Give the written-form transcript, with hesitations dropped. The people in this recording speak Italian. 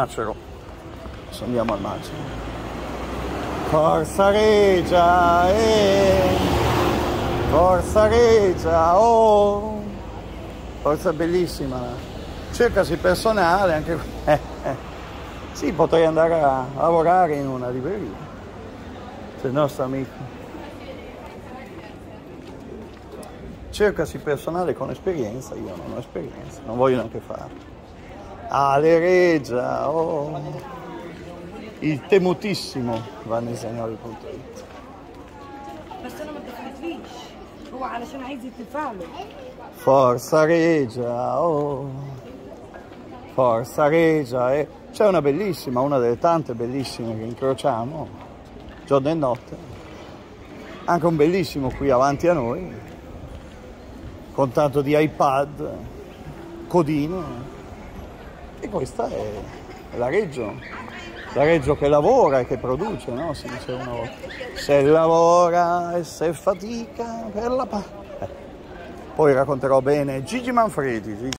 Macero. Adesso andiamo al macero. Forza Regia, Forza Regia, oh! Forza bellissima. Cercasi personale anche. Sì, potrei andare a lavorare in una libreria. C'è il nostro amico. Cercasi personale con esperienza, io non ho esperienza, non voglio neanche farlo. Ale Regia, oh, il temutissimo vannisagnoli.it. Forza Regia, oh, Forza Regia, c'è una bellissima, una delle tante bellissime che incrociamo giorno e notte, anche un bellissimo qui avanti a noi, con tanto di iPad, codino, e questa è la Reggio che lavora e che produce, no? Si dice una volta, se lavora e se fatica per la Poi racconterò bene Gigi Manfredi.